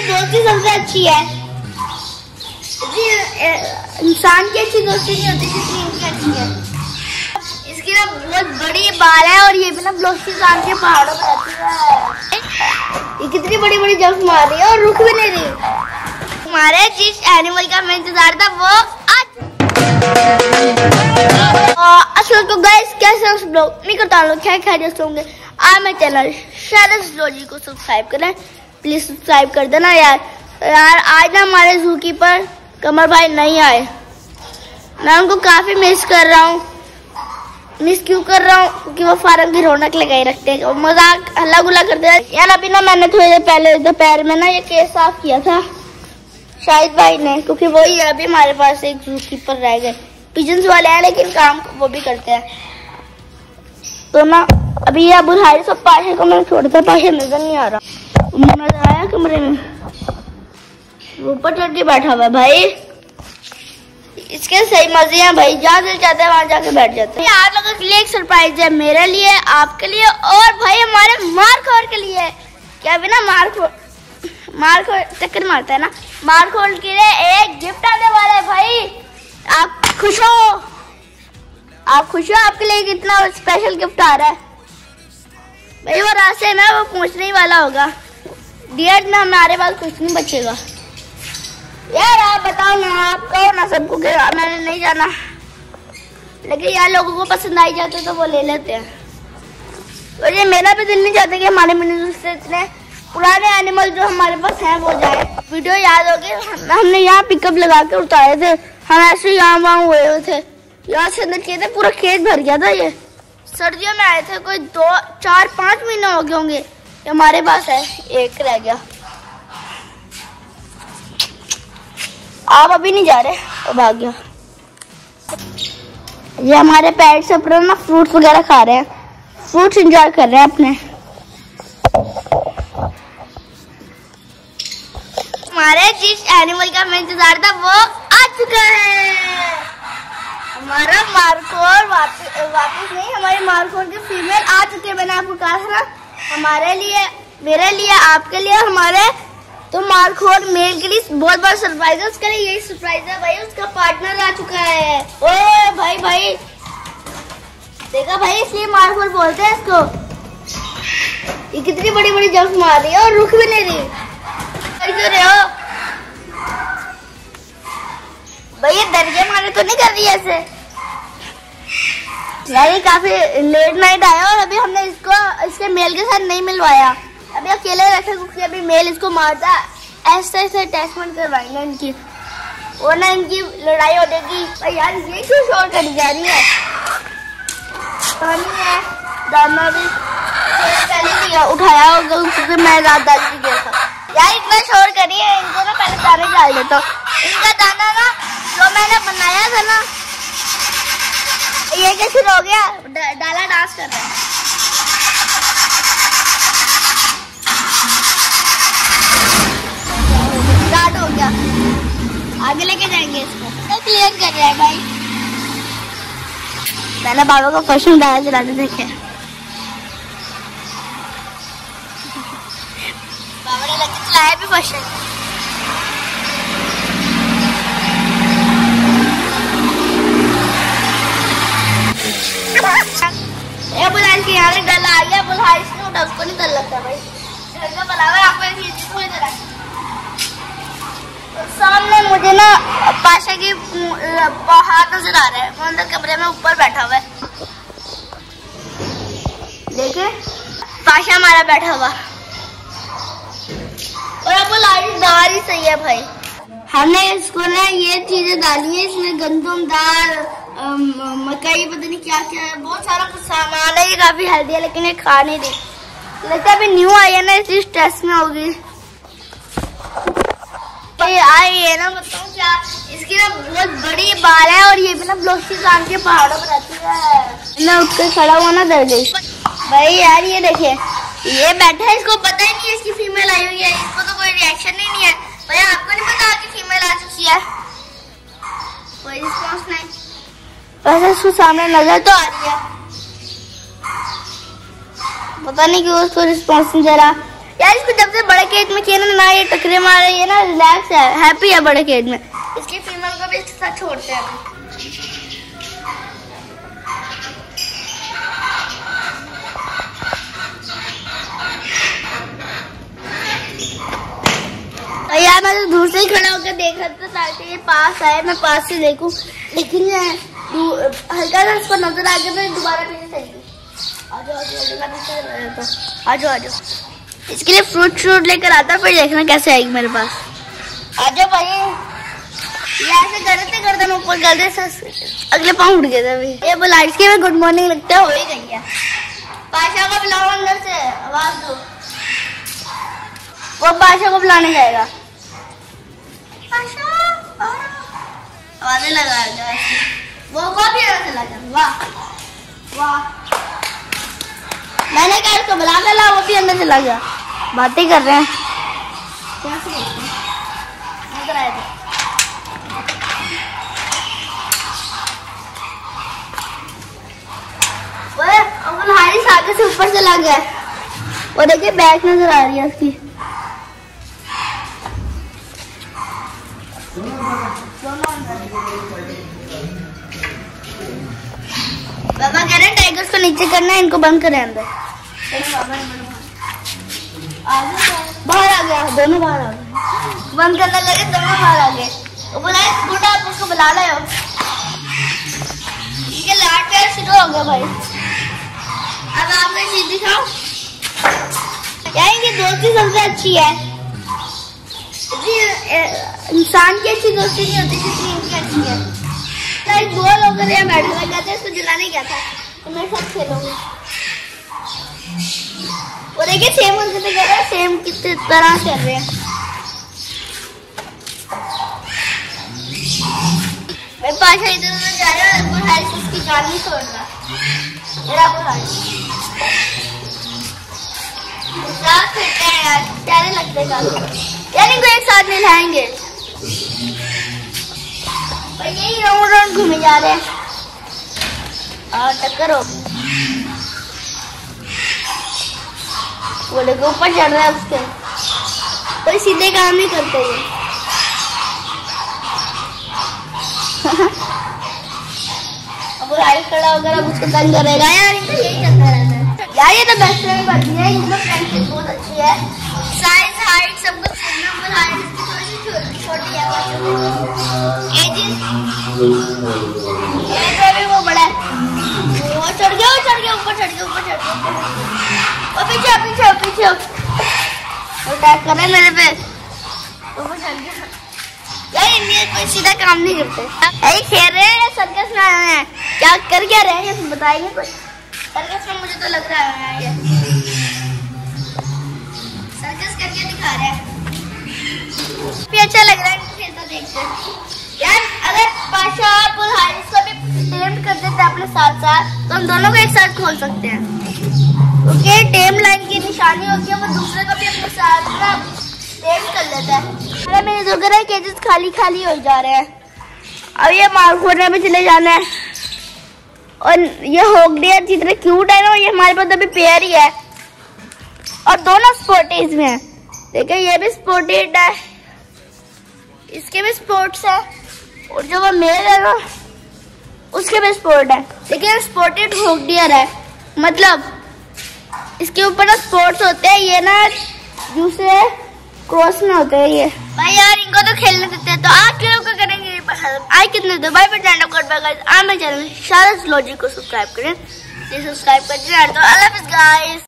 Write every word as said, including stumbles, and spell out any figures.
दोस्ती सबसे अच्छी है जी। इंसान की अच्छी दोस्ती नहीं होती जितनी इनकी अच्छी है। इसकी ना बहुत बड़ी बाल है और ये भी ना बलोचिस्तान के पहाड़ों में रहती है। ये कितनी बड़ी बड़ी जंप मार रही है और रुक भी नहीं रही। हमारे जिस एनिमल का मैं इंतजार था वो असल तो गाइस कैसे उस ब्लॉग नहीं करता लोग क्या खैरियत होंगे। आज मैं चैनल शरद जी को सब्सक्राइब करें, प्लीज सब्सक्राइब कर देना यार। यार आज ना हमारे जू कीपर कमर भाई नहीं आए, मैं उनको काफी मिस कर रहा हूँ। मिस क्यों कर रहा हूँ क्योंकि वो फार्म की रौनक लगाई रखते हैं और मजाक हल्ला गुल्ला करते हैं यार। अभी ना मैंने थोड़ी देर पहले दोपहर में ना ये केस साफ किया था शाहिद भाई ने, क्योंकि वही अभी हमारे पास एक जू कीपर रह गए। पिजन्स वाले हैं लेकिन काम वो भी करते हैं। तो ना अभी ये बुढ़ाई सब पाशे को मैंने छोड़ दिया, पाशे नजर नहीं आ रहा। नजर आया कमरे में, ऊपर चढ़ के बैठा हुआ है भाई। इसके सही मजे हैं भाई, जहाँ दिल चाहते हैं वहाँ जाके बैठ जाते हैं। आप लोगों के लिए एक सरप्राइज है, मेरे लिए, आपके लिए और भाई हमारे मारखोर के लिए। क्या अभी ना मारखोर मारखोर चक्कर मारता है ना, मारखोर के लिए एक गिफ्ट आने वाला है भाई। आप खुश हो? आप खुश हो? आपके लिए कितना स्पेशल गिफ्ट आ रहा है भाई। वो रास्ते में वो पहुंचने ही वाला होगा। डियर में हमारे पास कुछ नहीं बचेगा यार। आप बताओ ना, आप कहो ना सबको कि मैंने नहीं जाना, लेकिन यार लोगों को पसंद आई जाते तो वो ले लेते हैं। तो ये मेरा भी दिल नहीं चाहता कि हमारे मिनी से इतने पुराने एनिमल जो हमारे पास हैं वो जाए। वीडियो याद होगी हमने यहाँ पिकअप लगा के उतारे थे, हम ऐसे यहाँ वहाँ हुए हुए थे, यहाँ से अंदर किए थे, पूरा खेत भर गया था। ये सर्दियों में आए थे, कोई दो चार पाँच महीने हो गए होंगे। ये हमारे पास है, एक रह गया। आप अभी नहीं जा रहे, वो भाग गया। ये हमारे पेट्स अपना ना फ्रूट्स वगैरह खा रहे हैं, फ्रूट्स एंजॉय कर रहे हैं अपने। हमारे जिस एनिमल का मैं इंतजार था वो आ चुका है। हमारा मारखोर वापिस वापिस नहीं, हमारे मारखोर के फीमेल आ चुके हैं। मैंने आपको कहा था ना, हमारे लिए, मेरे लिए, आपके लिए, हमारे तो मारखोर मेल के लिए बहुत बड़ा सरप्राइज है। उसके लिए यही सरप्राइज है भाई, उसका पार्टनर आ चुका है। ओए भाई भाई देखा भाई, इसलिए मारखोर बोलते हैं इसको। ये कितनी बड़ी बड़ी जंप मार रही है और रुक भी नहीं रही। क्यों रहे हो भाई? ये दरिया मारे तो नहीं कर रही ऐसे यार। ये काफी लेट नाइट आया और अभी हमने इसको इसके मेल के साथ नहीं मिलवाया, अभी अकेले रखे क्योंकि अभी मेल इसको मारता। ऐसे ऐसे अटैचमेंट करवाएंगे इनकी, वो ना इनकी लड़ाई हो जाएगी। भाई यार ये क्यों शोर करी जा रही है? पानी है, दाना भी पहले दिया उठाया होगा क्योंकि मैं रात डाल के गया था। यार इतना शोर करिए, इनको ना पहले दाने डाल देता हूँ। इनका दाना ना जो मैंने बनाया था ना, ये कैसे हो गया, डाला डांस कर रहा है। स्टार्ट हो गया, आगे लेके जाएंगे इसको। तो क्लियर कर रहा है भाई। मैंने बाबा को फर्स्ट में डाला चलाते देखे, बाबा ने लगता चलाया भी फर्स्ट। ये बुलाई के यहाँ डल आ गया, बुलाई इसने उठा, उसको नहीं डर लगता भाई। घर का बराबर आपको इधर है। सामने मुझे ना पाशा की हाथ नजर आ रहा है, वो अंदर कमरे में ऊपर बैठा हुआ है। देखे पाशा हमारा बैठा हुआ, और अब लाइट दार ही सही है भाई। हमने इसको ना ये चीजें डाली है, इसमें गंदम दाल, मकई, पता नहीं क्या क्या है, बहुत सारा कुछ सामान है। ये काफी हेल्दी है लेकिन ये खा नहीं रही, लगता है अभी न्यू आई है ना, इसी स्ट्रेस में होगी। ये आई है ना, बताऊँ क्या, इसकी ना बहुत बड़ी बाल है और ये भी ना बलोचिस्तान के पहाड़ों पर रहती है। मैं उठ कर खड़ा हुआ ना डर गई भाई। यार ये देखिए, ये बैठा है, इसको पता ही नहीं है इसकी फीमेल आई हुई है, इसको तो कोई रिएक्शन ही नहीं है। भाई आपको नहीं पता कि फीमेल आ चुकी है? कोई रिस्पॉन्स नहीं, वैसे इसको सामने नजर तो आ रही है, पता नहीं क्यों उसको रिस्पॉन्स नहीं दे रहा। यार इसको जब से बड़े बड़े केज में किया ना, ये टकरे मारे, ये ना रिलैक्स है, हैप्पी है बड़े केज में, इसकी फीमेल को भी इसके साथ छोड़ते हैं। यार मैं तो दूर से ही खड़ा होकर देख रहा था ताकि ये पास आए, मैं पास से देखूं, लेकिन हल्का सा उसको नजर आ गया, मैं दोबारा पीछे चली। आजो आजो आजो आजो, इसके लिए फ्रूट फ्रूट लेकर आता, फिर देखना कैसे आएगी मेरे पास। आजो भाई, ये ऐसे करते करते मैं ऊपर गलते से अगले पाँव उठ गया था अभी। ये बोला इसके में गुड मॉर्निंग लगता है, हो ही गई है। पाशा को बुलाओ अंदर से, आवाज दो, वो पाशा को बुलाने जाएगा। आवाज़ें लगा रहा है वो, को भी चला गया। वाह वाह, मैंने कहा इसको बुला कर ला, वो भी अंदर चला गया। बातें कर रहे हैं, इधर आए थे। वो हारिस आगे से ऊपर चला गया, वो देखिए बैग नजर आ रही है उसकी। बाबा कह रहे हैं टाइगर्स को नीचे करना है, इनको बंद करें अंदर। बाहर आ गया, दोनों बाहर आ गए, बंद करने लगे, दोनों बाहर आ गए। वो बोला गुड, आप उसको बुला रहे हो। ये लाट प्यार शुरू हो गया भाई। अब आप मैं चीज दिखाऊं यार, ये दोस्ती सबसे अच्छी है जी, इंसान की अच्छी दोस्ती नहीं होती जितनी इनकी अच्छी है। लाइक दो लोग यहाँ बैठे हुए, कहते हैं इसको जलाने गया था तो मैं साथ खेलूंगी। वो देखिए सेम उनसे तो कह रहे हैं, सेम कितने तरह चल रहे हैं। मैं पाशा इधर उधर जा रहा हूँ, अब्बुल हारिस उसकी जान नहीं छोड़ रहा। मेरा अब्बुल हारिस फिरते हैं यार, प्यारे लगते हैं काफी यार, इनको एक साथ मिलाएंगे। यही राउंड राउंड घूमे जा रहे हैं और टक्कर हो, वो देखो ऊपर चढ़ रहा है उसके, कोई सीधे काम नहीं करते ये। अब वो राइट खड़ा होकर अब उसको तंग करेगा यार, इनको यही चलता रहता है यार। ये तो बेस्ट फ्रेंड बनती है, इनकी फ्रेंडशिप बहुत अच्छी है, साइज हाइट सब कुछ सेम है। छोटी है, वो बड़ा है, वो चढ़ गया, वो चढ़ गया, ऊपर चढ़ गया, ऊपर चढ़ गया, वो पीछे पीछे पीछे वो अटैक कर रहे मेरे पे, ऊपर चढ़ गया यार। इंडिया कोई सीधा काम नहीं करते, यही खेल रहे हैं, सर्कस में आए हैं, क्या कर क्या रहे हैं बताइए कुछ। सर्कस में मुझे तो लग रहा है ये सर्कस करके दिखा रहे हैं, भी अच्छा लग रहा है इनको खेलता देखते यार। अगर पाशा अब्बुल हारिस को भी टेम कर देते अपने साथ साथ, तो हम दोनों को एक साथ खोल सकते हैं, क्योंकि टेम लाइन की निशानी होती है, वो दूसरे को भी अपने साथ ना टेम कर लेता है। अरे मेरे जो घर केजेस खाली खाली हो जा रहे हैं, अब ये माल खोलने में चले जाना है। और ये होगड़िया जितने क्यूट है ना, ये हमारे पास अभी पेयर ही है, और दोनों स्पोर्टीज में है। देखिए ये भी स्पोर्टेड है, इसके भी स्पोर्ट्स है, और जो वो मेल है ना उसके भी स्पोर्ट है, लेकिन स्पोर्टेड होगड़िया है, मतलब इसके ऊपर ना स्पोर्ट्स होते हैं, ये ना दूसरे क्रॉस में होते हैं ये। भाई यार इनको तो खेलने देते हैं, तो आप क्यों लोग करेंगे आई कितने दो भाई चैनल को शारद लॉजिक को सब्सक्राइब करें, सब्सक्राइब कर दिया तो अल्लाह हाफिज़ गाइस।